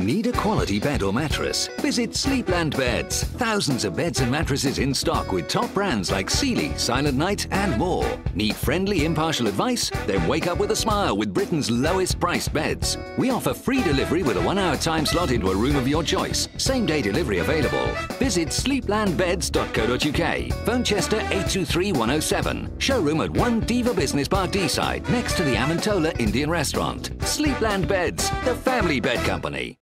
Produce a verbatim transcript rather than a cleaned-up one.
Need a quality bed or mattress? Visit Sleepland Beds. Thousands of beds and mattresses in stock with top brands like Sealy, Silent Night and more. Need friendly, impartial advice? Then wake up with a smile with Britain's lowest priced beds. We offer free delivery with a one-hour time slot into a room of your choice. Same-day delivery available. Visit sleepland beds dot co dot uk. Phone Chester eight two three one oh seven. Showroom at one Diva Business Park D-side, next to the Amantola Indian Restaurant. Sleepland Beds, the family bed company.